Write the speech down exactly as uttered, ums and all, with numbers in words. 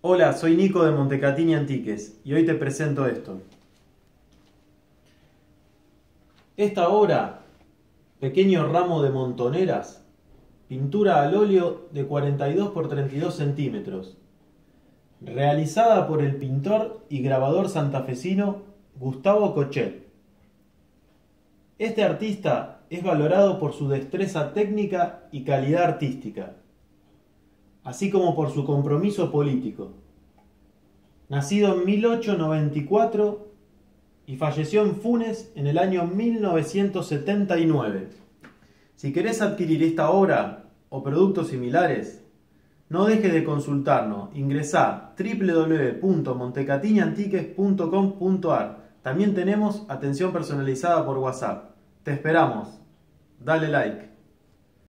Hola, soy Nico de Montecatini Antiques y hoy te presento esto. Esta obra, pequeño ramo de montoneras, pintura al óleo de cuarenta y dos por treinta y dos centímetros, realizada por el pintor y grabador santafesino Gustavo Cochet. Este artista es valorado por su destreza técnica y calidad artística, así como por su compromiso político. Nacido en mil ochocientos noventa y cuatro y falleció en Funes en el año mil novecientos setenta y nueve. Si querés adquirir esta obra o productos similares, no dejes de consultarnos. Ingresá w w w punto montecatini antiques punto com punto a r. También tenemos atención personalizada por WhatsApp. Te esperamos. Dale like.